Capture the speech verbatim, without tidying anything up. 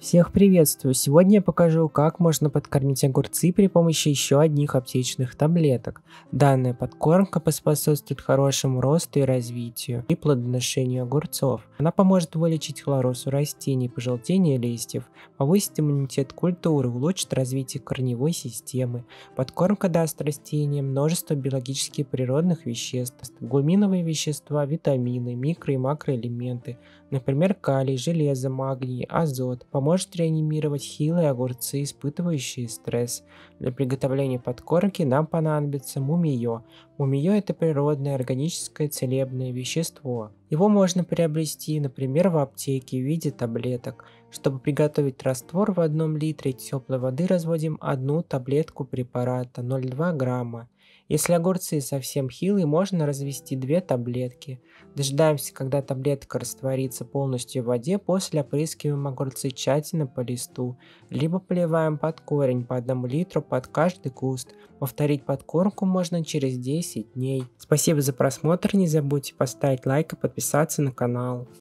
Всех приветствую! Сегодня я покажу, как можно подкормить огурцы при помощи еще одних аптечных таблеток. Данная подкормка поспособствует хорошему росту и развитию и плодоношению огурцов. Она поможет вылечить хлороз у растений, пожелтение листьев, повысить иммунитет культуры, улучшит развитие корневой системы. Подкормка даст растениям множество биологически природных веществ, глуминовые вещества, витамины, микро- и макроэлементы, например, калий, железо, магний, азот, поможет реанимировать хилые огурцы, испытывающие стресс. Для приготовления подкормки нам понадобится мумиё. Мумиё – это природное органическое целебное вещество. Его можно приобрести, например, в аптеке в виде таблеток. Чтобы приготовить раствор, в одном литре теплой воды разводим одну таблетку препарата ноль целых две десятых грамма. Если огурцы совсем хилые, можно развести две таблетки. Дожидаемся, когда таблетка растворится полностью в воде, после опрыскиваем огурцы тщательно по листу, либо поливаем под корень по одному литру под каждый куст. Повторить подкормку можно через десять дней. Спасибо за просмотр, не забудьте поставить лайк и подписаться на канал.